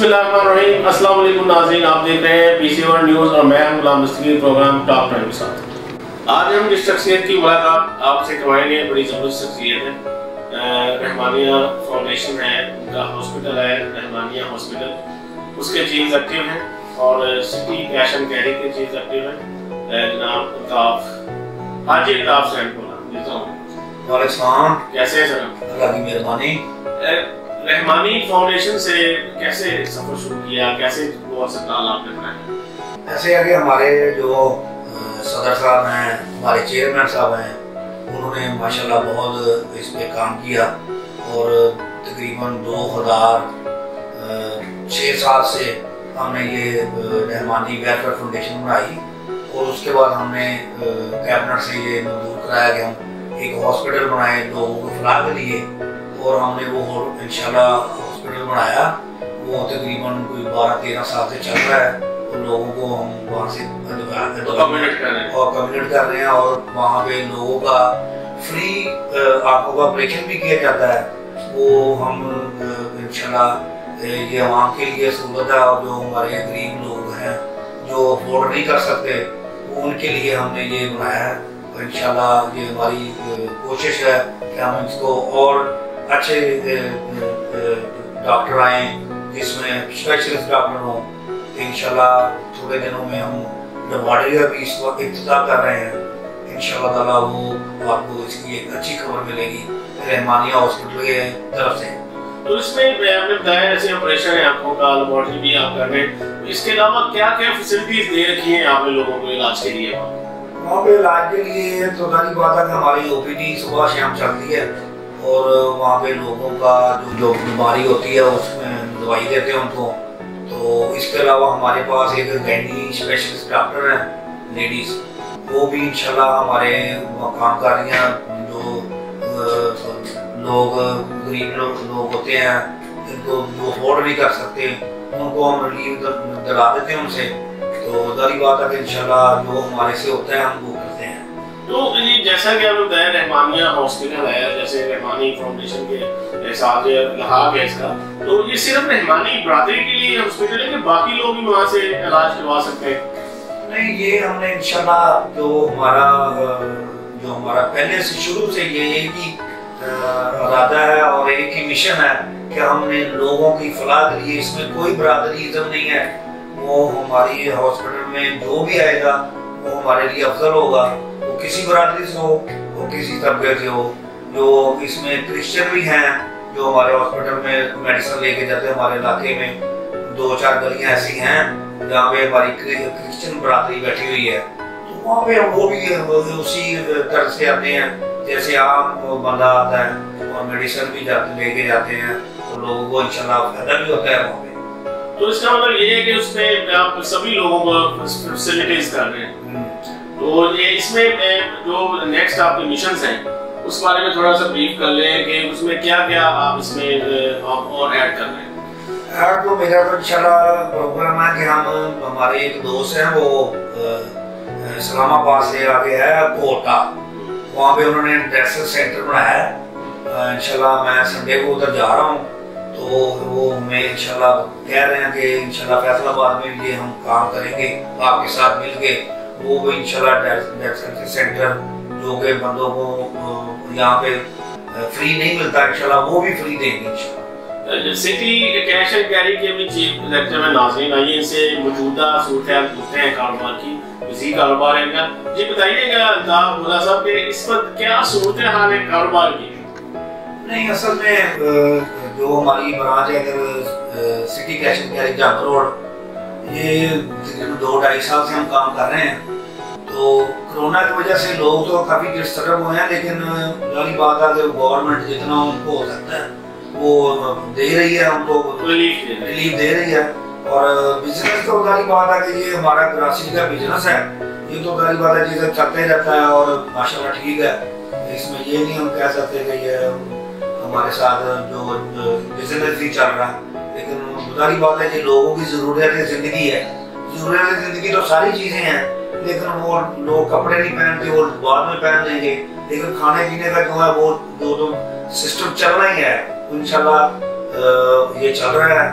बिस्मिल्लाहिर्रहमानिर्रहीम। अस्सलाम वालेकुम नाज़रीन, आप देख रहे हैं PC1 न्यूज़ और मैं हूं Ghulam Dastgir program top time के साथ। आज हम जिस शख्सियत की मुलाकात आपसे करवाएंगे बड़ी ज़बरदस्त शख्सियत है। रहमानिया फाउंडेशन है, उनका हॉस्पिटल है रहमानिया हॉस्पिटल, उसके चीफ एग्जीक्यूटिव हैं और सिटी कैश एंड कैरी के चीफ एग्जीक्यूटिव हैं जनाब अल्ताफ हाजी अल्ताफ सैन को देता हूँ। कैसे हैं सर? अल्लाह की मेहरबानी। रहमानी फाउंडेशन से कैसे सफर शुरू किया, कैसे वो अस्पताल आपने बनाया? ऐसे है कि हमारे जो सदर साहब हैं, हमारे चेयरमैन साहब हैं, उन्होंने माशाल्लाह बहुत इस पे काम किया और तकरीबन 2006-7 से हमने ये रहमानी वेलफेयर फाउंडेशन बनाई और उसके बाद हमने कैबिनेट से ये मंजूर कराया कि हम एक हॉस्पिटल बनाए लोगों को फलाह के लिए, और हमने वो इंशाल्लाह हॉस्पिटल बनाया। वो तकरीबन कोई 12-13 साल से चल रहा है और लोगों को हम वहाँ से कम्युनिकेट कर रहे हैं और वहाँ पे लोगों का फ्री आंखों का ऑपरेशन भी किया जाता है। वो हम इंशाल्लाह ये आवाम के लिए सहूलत है और जो हमारे गरीब लोग हैं जो अफोर्ड नहीं कर सकते उनके लिए हमने ये बनाया है। तो इंशाल्लाह ये हमारी कोशिश है कि हम इसको और अच्छे डॉक्टर आए जिसमें स्पेशलिस्ट डॉक्टर हों। इंशाल्लाह थोड़े दिनों में हम लेबॉरेटरी का भी इस वक्त इंतजार कर रहे हैं। इंशाल्लाह ताला वो आपको इसकी एक अच्छी खबर मिलेगी रहमानिया हॉस्पिटल के तरफ से। तो इसमें आपने बताया ऐसे ऑपरेशन है आंखों का, लेबॉरेटरी भी आप कर रहे हैं, इसके अलावा क्या क्या फैसिलिटीज दे रखी हैं आपने लोगों को इलाज के लिए? वहाँ पे इलाज के लिए तो सारी बात है कि हमारी OPD सुबह शाम चलती है और वहाँ पे लोगों का जो बीमारी होती है उसमें दवाई देते हैं उनको। तो इसके अलावा हमारे पास एक गायनी स्पेशलिस्ट डॉक्टर है लेडीज़, वो भी इंशाल्लाह हमारे काम कर रही हैं। जो लोग गरीब लोग होते हैं जिनको जो अफोर्ड नहीं कर सकते उनको हम रिलीव दिला देते हैं उनसे। तो जारी बात है कि इंशाल्लाह जो हमारे से होता है हम वो करते हैं। तो ये जैसा कि आपने बताया रहमानिया हॉस्पिटल है, जैसे रहमानी फाउंडेशन के साथ लगा है इसका, तो ये सिर्फ रहमानी बरादरी के लिए हॉस्पिटल है कि बाकी लोग भी वहाँ से इलाज करवा सकते हैं? नहीं, ये हमने इंशाल्लाह जो हमारा पहले से शुरू से ये एक ही इरादा है और एक ही मिशन है कि हमने लोगों की फलाह के लिए, इसमें कोई बरादरीज़म नहीं है। वो हमारी हॉस्पिटल में जो भी आएगा वो हमारे लिए अफजल होगा, वो किसी बरादरी से हो, वो किसी तबके से हो। जो इसमें क्रिश्चियन भी हैं जो हमारे हॉस्पिटल में मेडिसिन लेके जाते हैं। हमारे इलाके में 2-4 गलियां ऐसी हैं जहाँ पे हमारी क्रिश्चियन बरादरी बैठी हुई है, तो वहाँ पे वो भी उसी तरह से आते हैं जैसे आम बंदा आता है और मेडिसिन भी लेके जाते हैं और लोगों को इंशाल्लाह फायदा भी होता है वहाँ पे। तो इसका मतलब ये है कि उसमें आप सभी लोगों को फैसिलिटीज कर रहे हैं। तो ये इसमें जो नेक्स्ट आपके मिशंस हैं उस बारे में थोड़ा सा ब्रीफ कर लें कि उसमें क्या क्या आप इसमें आप और ऐड कर रहे हैं? ऐड तो मेरा तो इंशाल्लाह प्रोग्राम है कि हम हमारे एक दोस्त हैं वो इस्लामाबाद से आगे है कोटा, वहाँ पे उन्होंने इंडस्ट्रियल सेंटर बनाया है। इंशाल्लाह मैं संडे को उधर जा रहा हूँ, तो वो हमें इंशाल्लाह कह रहे हैं कि इंशाल्लाह फैसलाबाद में ये हम काम करेंगे आपके साथ मिलके। वो भी इंशाल्लाह इंडस्ट्रियल सेंटर जो के बंदों को यहाँ पे फ्री नहीं मिलता, इंशाल्लाह वो भी फ्री देंगे इंशाल्लाह। सिटी कैश एंड कैरी के भी चीफ एग्जीक्यूटिव में नाज़रीन आइए, इनसे मौजूदा सूरत पूछते हैं कारोबार की, इसी कारोबार है इनका। जी बताइएगा अल्ताफ साहब कि इस वक्त क्या सूरत हाल है कारोबार की? नहीं, असल में जो हमारी ब्रांच है अगर सिटी कैश एंड कैरी जाम रोड, ये तकरीबन 2-2.5 साल से हम काम कर रहे हैं। तो कोरोना की वजह से लोग तो काफ़ी डिस्टर्ब हुए हैं, लेकिन वाली बात है कि गवर्नमेंट जितना उनको हो सकता है वो दे रही है, उनको रिलीफ दे रही है। और बिजनेस तो वाली बात है कि ये हमारा ग्रॉसरी का बिजनेस है, ये तो वाली बात है चीज़ें चलते रहता है और माशाल्लाह ठीक है। इसमें ये नहीं हम कह सकते कि ये हमारे साथ जो बिजनेस ही चल रहा है, लेकिन बुरी बात है कि लोगों की ज़रूरत ज़िंदगी है। ज़रूरत ज़िंदगी तो सारी चीज़ें हैं, लेकिन वो लोग कपड़े नहीं पहनते, वो बाद में पहन लेंगे, लेकिन खाने पीने का जो है वो जो सिस्टम चलना ही है। इंशाल्लाह ये चल रहा है,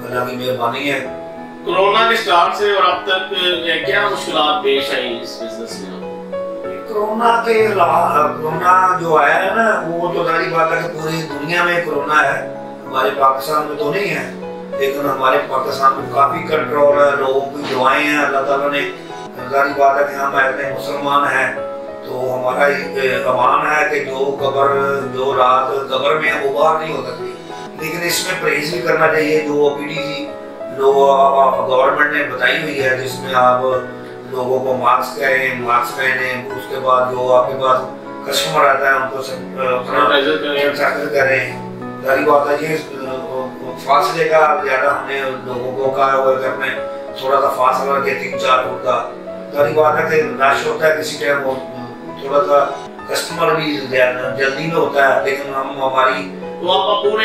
अल्लाह की मेहरबानी है। कोरोना के स्टार्ट से और अब तक क्या मुश्किलात पेश आई इस बिजनेस में? कोरोना के कोरोना जो आया है ना, वो तो सारी बात है कि पूरी दुनिया में कोरोना है, हमारे पाकिस्तान में तो नहीं है, लेकिन हमारे पाकिस्तान में काफी कंट्रोल है, लोगों की दुआएं हैं, अल्लाह ताला ने, सारी बात है कि हम ऐसे मुसलमान हैं तो हमारा अमान है कि जो रात कब्र में है वो बाहर नहीं हो सकती, लेकिन इसमें परहेज भी करना चाहिए। जो ओपीडी गवर्नमेंट ने बताई हुई है, जिसमें आप लोगों को मास्क पहने, उसके बाद जो आपके पास कस्टमर आता है उनको सैनिटाइजर करें। सारी बात है ये फासले का ज्यादा हमने लोगों को कहा हुआ है कि अपने थोड़ा सा फासला रखे 3-4 फुट का। सारी बात है कि रश होता है किसी टाइम, थोड़ा सा कस्टमर भी जल्दी में होता है, लेकिन हम हमारी तो आप पूरे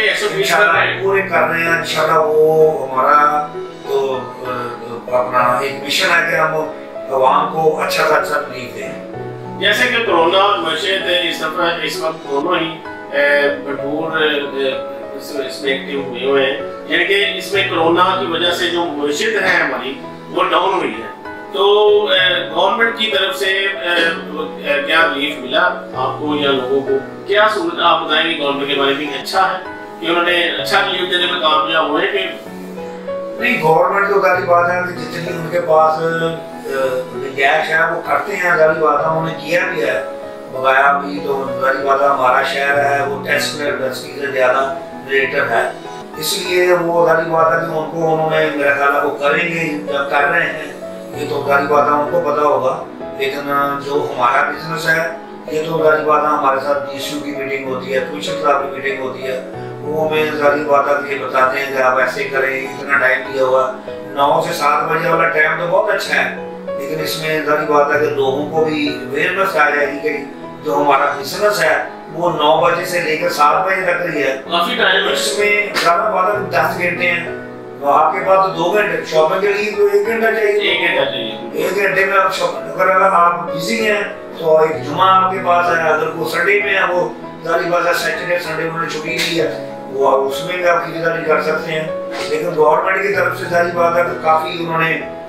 कर रहे हैं इंशाल्लाह। वो हमारा तो अपना एक मिशन है कि हम आवाम को अच्छा से अच्छा रिलीफ दें। जैसे कि कोरोना मशीद इस वक्त दोनों ही भरपूर इसमें एक्टिव हुए हैं, यानी कि इसमें कोरोना की वजह से जो मशीद है हमारी वो डाउन हुई है, तो गवर्नमेंट की तरफ से क्या रिलीफ मिला आपको या लोगों को? क्या सूरत आप बताएंगे गवर्नमेंट के बारे में? अच्छा है कि उन्होंने अच्छा रिलीफ देने में कामयाब हुए कि नहीं? गवर्नमेंट तो सारी बात है कि जितनी उनके पास गुंजाइश है वो करते हैं, सारी बात है उन्होंने किया भी है, बगाया भी। तो सारी बात है हमारा शहर है वो टेस्ट में 10 से ज्यादा रेटर है, इसलिए वो सारी बात है कि उनको उन्होंने मेरा ख्याल वो करेंगे, कर रहे हैं, ये तो सारी बात है उनको पता होगा। लेकिन जो हमारा बिजनेस है ये तो सारी बात है हमारे साथ DSU की मीटिंग होती है, कमिश्नर साहब की मीटिंग होती है, वो हमें सारी बात है ये बताते हैं कि आप ऐसे करें, इतना टाइम दिया हुआ 9 से 7 बजे वाला टाइम तो बहुत अच्छा है, लेकिन इसमें सारी बात है कि लोगों को भी अवेयरनेस आ जाएगी कि जो हमारा बिजनेस है वो 9 बजे से लेकर 7 बजे तक रही है, काफी टाइम। इसमें ज्यादा बात है 10 घंटे हैं, तो आपके पास तो 2 घंटे शॉपिंग के लिए तो 1 घंटा चाहिए। 1 घंटे में आप शॉपिंग, अगर आप बिजी हैं तो एक जुमा आपके पास है, अगर वो संडे में है, वो सारी बात है सैटरडे संडे उन्होंने छुट्टी दी है, वो उसमें भी आप खरीदारी कर सकते हैं। लेकिन गवर्नमेंट की तरफ से सारी बात है कि काफी उन्होंने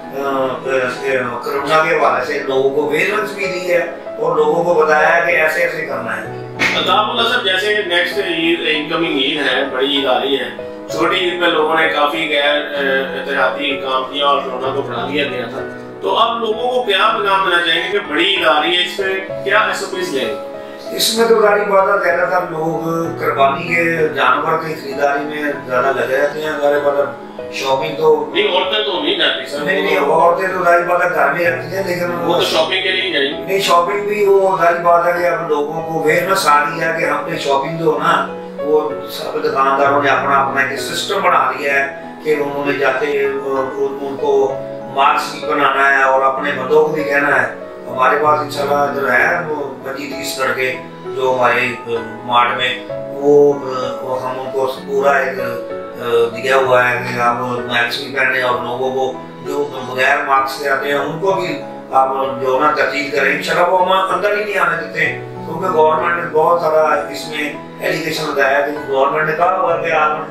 कोरोना के हवाले से लोगों को अवेयरनेस भी दी है और लोगों को बताया है कि ऐसे ऐसे करना है। सर जैसे नेक्स्ट इनकमिंग ईद है, बड़ी ईद आ रही है, छोटी ईद में लोगों ने काफी गैर एहतियाती काम किया और कोरोना को बढ़ा दिया गया था, तो अब लोगों को क्या पैगाम देना चाहेंगे कि बड़ी ईद आ रही है, इसमें क्या SOPs लेंगे? इसमें तो सारी बात है ज्यादातर लोग कुर्बानी के जानवर की खरीदारी में ज्यादा लगे रहते हैं, ज्यादा शॉपिंग तो नहीं, औरतें तो नहीं जाती सर। नहीं औरतें तो सारी बात है घर में रहती है, लेकिन वो तो शॉपिंग के लिए जाएंगी। नहीं शॉपिंग भी वो सारी बात है कि अब लोगों को अवेयरनेस आ रही है कि हमने शॉपिंग जो ना वो सब दुकानदारों ने अपना अपना एक सिस्टम बना लिया है कि उन्होंने जाते उनको मास्क भी बनाना है और अपने बंदों को भी कहना है। हमारे पास इंशाल्लाह इधर है वो 25-30 लड़के जो हमारे मार्ट में वो हम उनको पूरा एक दिया हुआ है कि आप मास्क भी पहने और लोगों को जो बगैर मास्क से आते हैं उनको भी आप जो ना तरजीह करें। इंशाल्लाह वो हम अंदर ही नहीं आने देते, क्योंकि गवर्नमेंट ने बहुत सारा इसमें एलिगेशन लगाया कि गवर्नमेंट ने कहा हुआ कि आप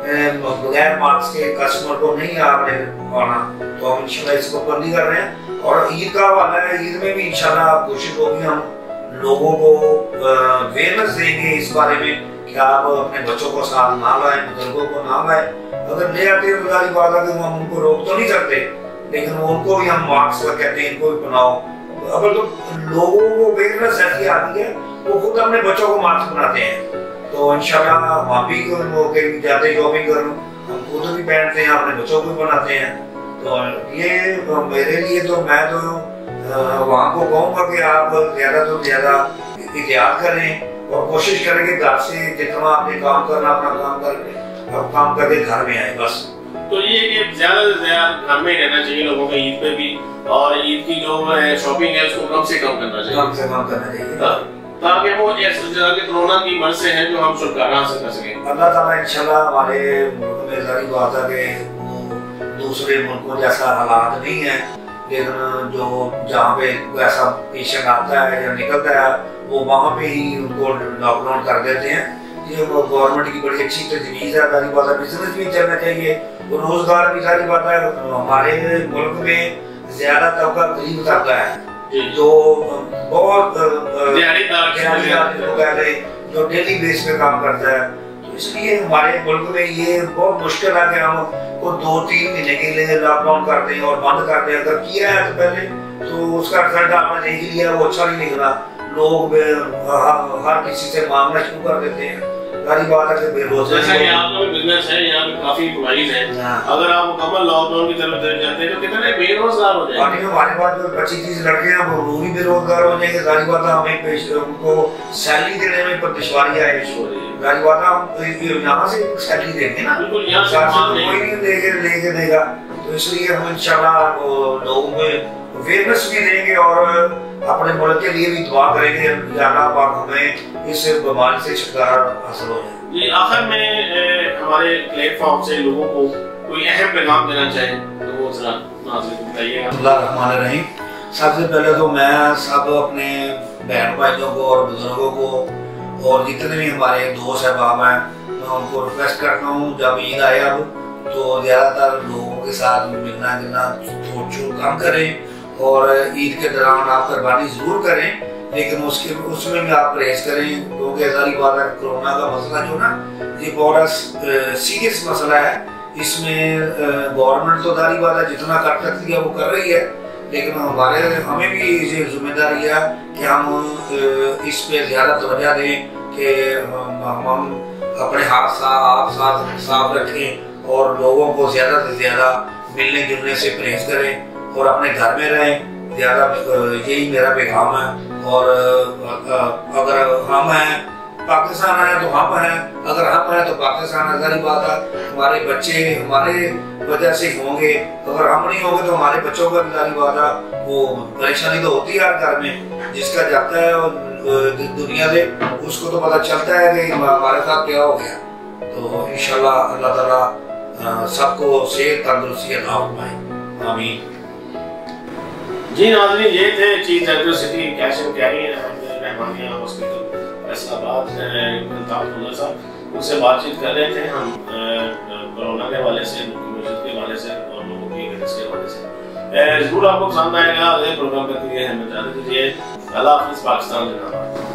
बगैर मास्क के कस्टमर को नहीं आपने आना, तो हम इंशाल्लाह इसको बंदी कर रहे हैं। और ईद का वाला है, ईद में भी इंशाल्लाह कोशिश होगी हम लोगों को अवेयरनेस देंगे इस बारे में कि आप अपने बच्चों को साथ ना लाएं, बुजुर्गों को ना लाएं। अगर ले आते हैं तो सारी बात है कि हम उनको रोक तो नहीं सकते, लेकिन उनको भी हम मास्क कहते हैं इनको भी बनाओ। अगर तो लोगों को अवेयरनेस ऐसी आती है वो खुद अपने बच्चों को मास्क बनाते हैं, तो इंशाल्लाह वहाँ भी जाते शॉपिंग करूँ हम खुद भी पहनते हैं, अपने बच्चों को भी बनाते हैं। तो ये मेरे लिए तो मैं तो वहाँ को कहूँगा कि आप ज्यादा तो ज्यादा एहतियात करें और कोशिश करें कि घर से जितना आपने काम करना अपना काम करके अब काम करके घर में आए बस। तो ये कि ज्यादा से ज्यादा घर में रहना चाहिए लोगों को ईद पे भी, और ईद की जो शॉपिंग है उसको कम से कम करना चाहिए, कम से कम करना चाहिए ताकि वो कोरोना की मर्ज से है जो हम छुटकारा हासिल कर सकें। अल्लाह ताला इंशाल्लाह हमारे मुल्क में सारी बात है कि दूसरे मुल्कों जैसा हालात नहीं है, लेकिन जो जहाँ पे ऐसा पेशेंट आता है या निकलता है वो वहाँ पे ही उनको लॉकडाउन कर देते हैं। ये गवर्नमेंट की बड़ी अच्छी तजवीज़ है, सारी बात है बिजनेस भी चलना चाहिए रोजगार की सारी बात है। हमारे मुल्क में ज्यादा तबका गरीब तबका है जो बहुत जो डेली बेस पे काम करता है। तो इसलिए हमारे मुल्क में ये बहुत मुश्किल है कि हम को 2-3 महीने के लिए लॉकडाउन कर दें और बंद कर दें। अगर किया है तो पहले तो उसका रिजल्ट आपने देख लिया, वो अच्छा नहीं निकला। लोग हर किसी से मांगना शुरू कर देते हैं। सारी बात है कि बेरोजगारी, जैसा कि आपका भी बिजनेस है, यहाँ पे काफी एम्प्लॉइज हैं, अगर आप मुकम्मल लॉकडाउन की तरफ जाते हैं तो कितने बेरोजगार हो जाएंगे। हमारे पास जो 25-30 लड़के हैं वो भी बेरोजगार हो जाएंगे। सारी बात है हमें उनको सैलरी देने में पर दुश्वारी है। सारी बात है हम यहाँ से सैलरी देंगे ना, कोई नहीं लेके देगा। तो इसलिए हम इंशाल्लाह लोगों में अवेयरनेस भी देंगे और अपने मुल्क के लिए भी दुआ करेंगे अल्लाह पाक हमें इस बीमारी से छुटकारा हासिल हो जाए। जी, आखिर में हमारे प्लेटफॉर्म से लोगों को कोई अहम पैगाम देना चाहे तो वो जरा नाज़रीन बताइएगा। बिस्मिल्लाहिर्रहमानिर्रहीम। सबसे पहले तो मैं सब अपने बहन भाइयों को और बुजुर्गों को और जितने भी हमारे दोस्त अहबाब हैं मैं उनको रिक्वेस्ट करता हूँ, जब ईद आए अब तो ज़्यादातर लोगों के साथ मिलना जुलना थोड़ा कम करें और ईद के दौरान आप कुर्बानी जरूर करें, लेकिन उसमें भी आप परहेज करें क्योंकि सारी बात है कोरोना का मसला जो ना ये बहुत सीरियस मसला है। इसमें गवर्नमेंट तो सारी बात है जितना कर सकती है वो कर रही है, लेकिन हमें भी ये जिम्मेदारी है कि हम इस पे ज़्यादा तवज्जो दें कि हम अपने हाथ साफ रखें और लोगों को ज़्यादा से ज़्यादा मिलने जुलने से परहेज करें और अपने घर में रहें ज़्यादा। यही मेरा पैगाम है। और अगर हम हैं पाकिस्तान है तो हम हैं, अगर हम हैं तो पाकिस्तान है। सारी बात है हमारे बच्चे हमारे वजह से होंगे, अगर हम नहीं होंगे तो हमारे बच्चों का सारी बात है वो परेशानी तो होती है हर घर में। जिसका जाता है दुनिया से उसको तो पता चलता है कि हमारे साथ क्या हो गया। तो इंशाल्लाह अल्लाह ताला सबको सेहत तंदुरुस्ती अता फरमाए, आमीन। जी नाज़रीन, ये थे chief electricity cash and carry Rahmania hospital Faisalabad साहब, उनसे बातचीत कर रहे थे हम कोरोना के हवाले से, के हवाले से और लोगों की के हवाले से। जरूर आपको पसंद आएगा। अगले प्रोग्राम के लिए हमें इजाज़त दीजिए। अल्लाह हाफ़िज़। पाकिस्तान जिंदाबाद।